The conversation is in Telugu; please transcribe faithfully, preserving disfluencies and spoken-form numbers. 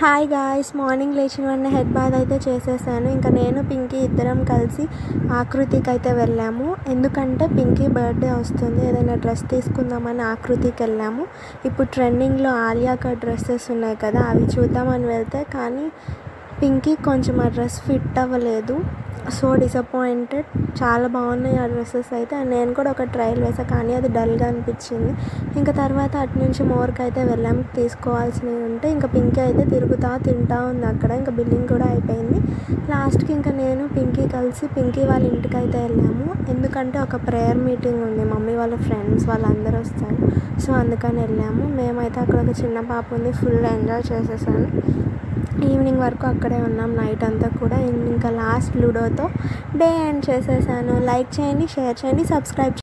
హాయ్ గాయ్స్, మార్నింగ్ లేచిన వెంటనే హెడ్ బాత్ అయితే చేసేసాను. ఇంకా నేను పింకీ ఇద్దరం కలిసి ఆకృతికి అయితే వెళ్ళాము. ఎందుకంటే పింకీ బర్త్డే వస్తుంది, ఏదైనా డ్రెస్ తీసుకుందామని ఆకృతికి వెళ్ళాము. ఇప్పుడు ట్రెండింగ్లో ఆలియా కట్ డ్రెస్సెస్ ఉన్నాయి కదా, అవి చూద్దామని వెళ్తే కానీ పింకీ కొంచెం ఆ డ్రెస్ ఫిట్ అవ్వలేదు. So disappointed. చాలా బాగున్నాయి ఆ డ్రెస్సెస్ అయితే, అండ్ నేను కూడా ఒక ట్రయల్ వేసాను కానీ అది డల్గా అనిపించింది. ఇంకా తర్వాత అటు నుంచి మోర్కి అయితే వెళ్ళాము తీసుకోవాల్సినవి ఉంటే. ఇంకా పింకీ అయితే తిరుగుతూ తింటూ ఉంది అక్కడ. ఇంకా బిల్లింగ్ కూడా అయిపోయింది. లాస్ట్కి ఇంకా నేను పింకీ కలిసి పింకీ వాళ్ళ ఇంటికి అయితే వెళ్ళాము. ఎందుకంటే ఒక ప్రేయర్ మీటింగ్ ఉంది, మమ్మీ వాళ్ళ ఫ్రెండ్స్ వాళ్ళందరూ వస్తారు. సో అందుకని వెళ్ళాము. మేమైతే అక్కడ ఒక చిన్న పాప ఉంది, ఫుల్ ఎంజాయ్ చేసేసాను. ఈవినింగ్ వరకు అక్కడే ఉన్నాం, నైట్ అంతా కూడా. ఇంకా లాస్ట్ లూడోతో డే ఎండ్ చేసేసాను. లైక్ చేయండి, షేర్ చేయండి, సబ్స్క్రైబ్ చేయండి.